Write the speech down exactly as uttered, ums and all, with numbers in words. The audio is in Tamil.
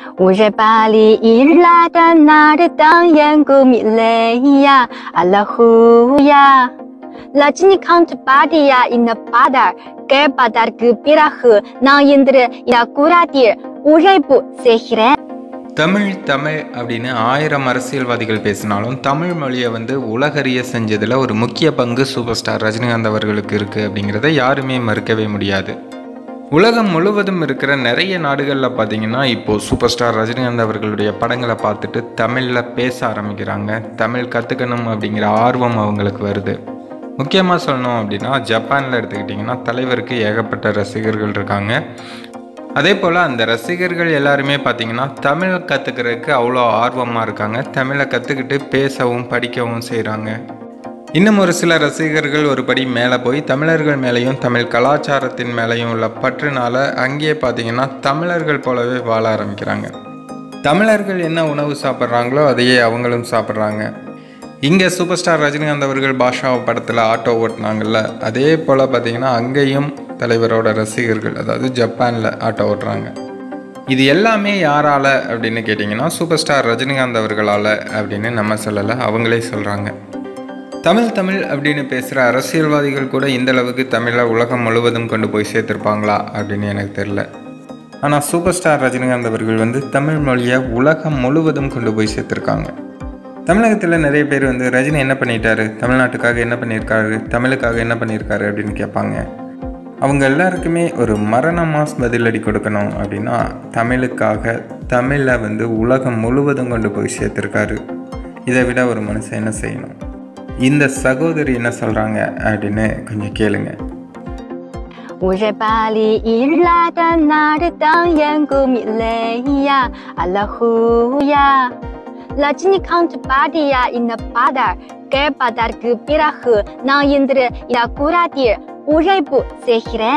乌日巴里伊拉的那的当眼古米雷呀，阿拉呼呀，拉吉尼康特巴迪呀，因那巴达，该巴达个比拉赫，那因得呀古拉迪，乌日布塞希人。 தமிழ் தமிழ் அப்படின்னு ஆயிரம் அரசியல்வாதிகள் பேசினாலும் தமிழ் மொழியை வந்து உலகறிய செஞ்சதில் ஒரு முக்கிய பங்கு சூப்பர் ஸ்டார் ரஜினிகாந்த் அவர்களுக்கு இருக்குது அப்படிங்கிறத யாருமே மறுக்கவே முடியாது. உலகம் முழுவதும் இருக்கிற நிறைய நாடுகளில் பார்த்திங்கன்னா இப்போது சூப்பர் ஸ்டார் ரஜினிகாந்த் அவர்களுடைய படங்களை பார்த்துட்டு தமிழில் பேச ஆரம்பிக்கிறாங்க. தமிழ் கற்றுக்கணும் அப்படிங்கிற ஆர்வம் அவங்களுக்கு வருது. முக்கியமாக சொல்லணும் அப்படின்னா ஜப்பானில் எடுத்துக்கிட்டிங்கன்னா தலைவருக்கு ஏகப்பட்ட ரசிகர்கள் இருக்காங்க. அதே போல் அந்த ரசிகர்கள் எல்லாருமே பார்த்திங்கன்னா தமிழை கற்றுக்கிறதுக்கு அவ்வளோ ஆர்வமாக இருக்காங்க. தமிழை கற்றுக்கிட்டு பேசவும் படிக்கவும் செய்கிறாங்க. இன்னும் ஒரு சில ரசிகர்கள் ஒரு படி மேலே போய் தமிழர்கள் மேலேயும் தமிழ் கலாச்சாரத்தின் மேலேயும் உள்ள பற்றுனால அங்கேயே பார்த்திங்கன்னா தமிழர்கள் போலவே வாழ ஆரம்பிக்கிறாங்க. தமிழர்கள் என்ன உணவு சாப்பிட்றாங்களோ அதையே அவங்களும் சாப்பிட்றாங்க. இங்கே சூப்பர் ஸ்டார் ரஜினிகாந்த் அவர்கள் பாஷா படத்தில் ஆட்டோ ஓட்டினாங்கல்ல, அதே போல் பார்த்திங்கன்னா அங்கேயும் தலைவரோட ரசிகர்கள் அதாவது ஜப்பானில் ஆட்டோ ஓட்டுறாங்க. இது எல்லாமே யாரால் அப்படின்னு கேட்டிங்கன்னா சூப்பர் ஸ்டார் ரஜினிகாந்த் அவர்களால் அப்படின்னு நம்ம சொல்லலை, அவங்களே சொல்கிறாங்க. தமிழ் தமிழ் அப்படின்னு பேசுகிற அரசியல்வாதிகள் கூட இந்த அளவுக்கு தமிழை உலகம் முழுவதும் கொண்டு போய் சேர்த்துருப்பாங்களா அப்படின்னு எனக்கு தெரில. ஆனால் சூப்பர் ஸ்டார் ரஜினிகாந்த் அவர்கள் வந்து தமிழ் மொழியை உலகம் முழுவதும் கொண்டு போய் சேர்த்துருக்காங்க. தமிழகத்தில் நிறைய பேர் வந்து ரஜினி என்ன பண்ணிட்டாரு, தமிழ்நாட்டுக்காக என்ன பண்ணியிருக்காரு, தமிழுக்காக என்ன பண்ணியிருக்காரு அப்படின்னு கேட்பாங்க. அவங்க எல்லாருக்குமே ஒரு மரண மாஸ் பதிலடி கொடுக்கணும் அப்படின்னா தமிழுக்காக தமிழை வந்து உலகம் முழுவதும் கொண்டு போய் சேர்த்துருக்காரு. இதை விட ஒரு மனுஷன் என்ன செய்யணும்? இந்த சகோதரி என்ன சொல்கிறாங்க அப்படின்னு கொஞ்சம் கேளுங்க. 乌日巴里伊拉的那的当眼古米雷呀，阿拉呼呀，拉吉尼康特巴迪呀，因那巴达，该巴达个比拉赫，那因得呀古拉迪，乌日布塞希人。